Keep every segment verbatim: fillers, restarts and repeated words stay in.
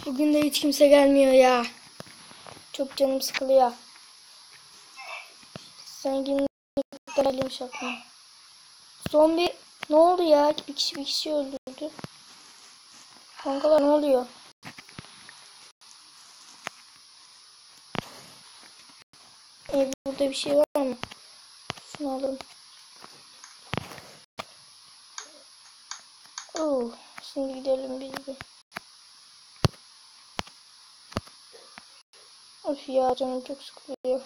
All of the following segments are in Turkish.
Bugün de hiç kimse gelmiyor ya. Çok canım sıkılıyor. Zenginlikler almış aklıma. Zombi ne oldu ya? Bir kişi bir kişi öldürdü. Kankalar ne oluyor? Ee, burada bir şey var mı? Şunu alalım. Oo, şimdi gidelim biz de. Of ya, canım çok sıkılıyor.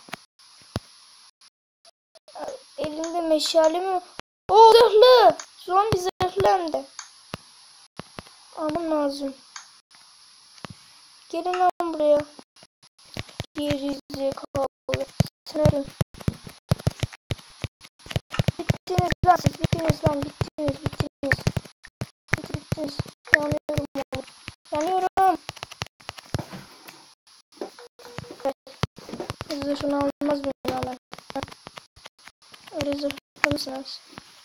Elimde meşale mi? Oo, zırhlı. Zombi zırhlı hem de. Almam lazım. Gelin lan buraya. Gerizekalı. Sanırım. Bittiniz lan siz. Bittiniz lan. Bittiniz. Bittiniz. Bittiniz. Bittiniz. Yanıyorum. Yanıyorum. Zırhını almaz mıyım hemen? Öyle zırhlı mısınız?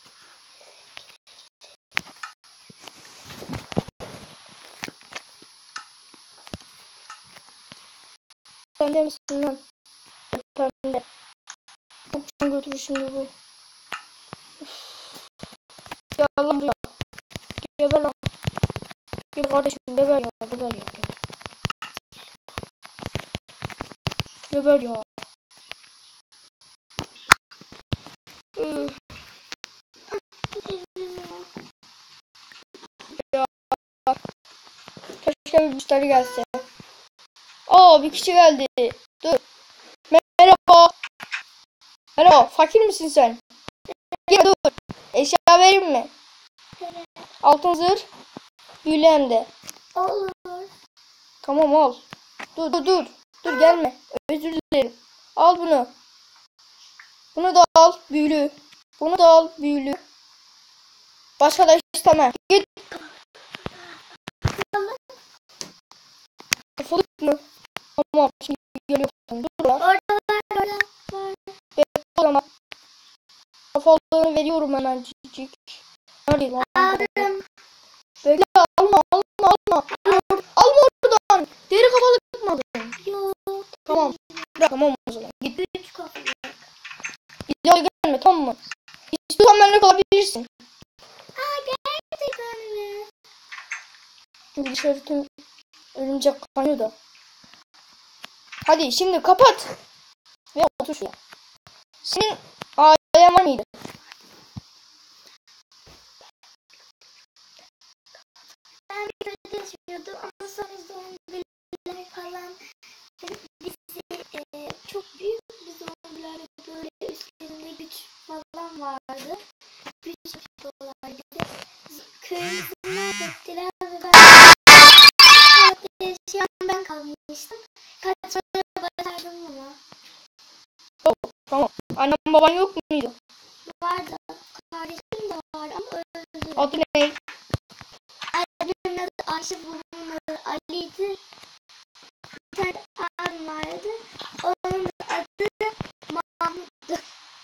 Sen de misin lan? Ben de. Çok can götürür şimdi bu. Ya lan buraya. Geber lan. Geber kardeşim, geber ya. Geber ya. Geber ya. Üf. Ya. Keşke bir müşteri gelse. Aa, bir kişi geldi. Dur. Merhaba. Merhaba. Fakir misin sen? Gel dur. Eşya vereyim mi? Altın zırh. Büyülü hem de. Olur. Tamam al. Dur dur dur. Dur gelme. Özür dilerim. Al bunu. Bunu da al. Büyülü. Bunu da al. Büyülü. Başka da istemem. Git. Kafalık mı? Tamam. Şimdi geliyor. Dur lan. Orada var, orada var. Bekle o zaman. Kafalığını veriyorum hemen cicik. Nerede lan? Aldım. Bekle, alma alma alma. Alma oradan. Deri kafalık mı aldın? Yok. Tamam. Bırak, tamam o zaman. Git. Üç kafa. Bir daha gelme, tamam mı? İstiyorsan benimle kalabilirsin. Aa, gerçekten mi? Çünkü dışarı tüm örümcek kanıyor da. Hadi şimdi kapat. Ve otur şuraya. Senin ailen var mıydı? Ben bir köyde yaşıyordum ama sonra zombiler falan bizi e, çok büyük bir zombiler, böyle üstlerinde güç falan vardı. Güç yapıyorlardı. Köyümüzden gittiler ve ben köyde yaşayan ben kalmıştım. Kaçmaya başardım ama. Yok, tamam. Annem baban yok muydu? Vardı. Kardeşim de var ama öldü. Adı ne? Annemin adı Ayşe, babamın adı Ali'ydi. Bir tane abim vardı. Onun adı Mahmut'tu.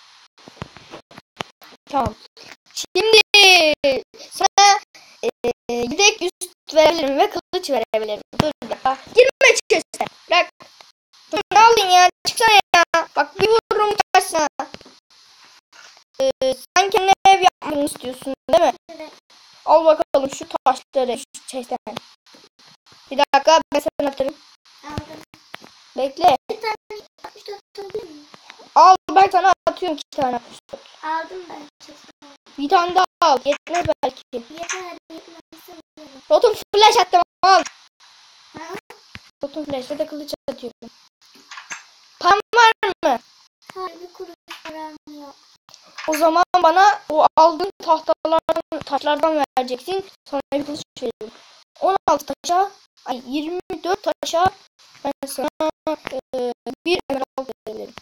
Tamam. Şimdi sana e, yedek üst verebilirim ve kılıç verebilirim. Dur ya. Girme çekesine. Bırak. Dur, ne aldın ya? Çıksana ya. Bak bir vururum karşısına. E, sen kendine ev yapmanı istiyorsun değil mi? Evet. Al bakalım şu taşları şu çeşitten. Bir dakika, ben sana atarım. Aldım. Bekle. Bir tane altmış dört alabilir miyim? Al, ben sana atıyorum iki tane. Aldım ben. Bir tane daha al. Yetmez belki. Yeter. Yetmezse veririm. Rotom flash attım, al. Ha? Rotom flash'e de kılıç atıyorum. Pan var mı? Hayır, bir kuruş param yok. O zaman bana o aldığın tahtalardan, taşlardan vereceksin. Sonra bir kılıç veriyorum. on altı taşa, ay yirmi dört taşa ben sana e, bir emerald verebilirim.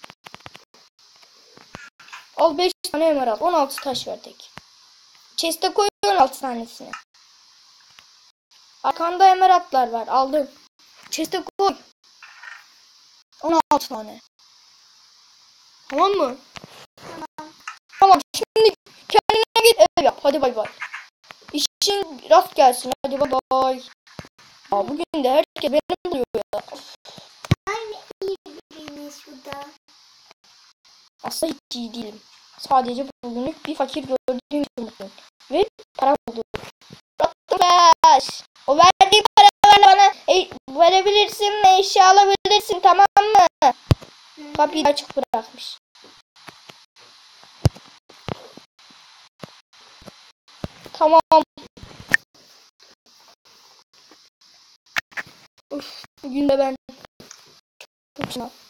Al beş tane emerald. on altı taş verdik. Chest'e koy on altı tanesini. Arkanda emeraldlar var. Aldım. Chest'e koy. on altı tane. Tamam mı? Tamam. Tamam, şimdi kendine git ev yap. Hadi bay bay. İşin rast gelsin. Hadi bay bay. bugün de herkes beni buluyor ya. Aynı iyi biriniz şurada. Aslında hiç iyi değilim. Sadece bugünlük bir fakir gördüğüm için mutluyum. Ve param oldu. Arkadaş, o verdiği paralarla bana e, verebilirsin, eşya alabilirsin, tamam mı? Kapıyı açık bırakmış. Tamam. Uf, bugün de ben çok şınav.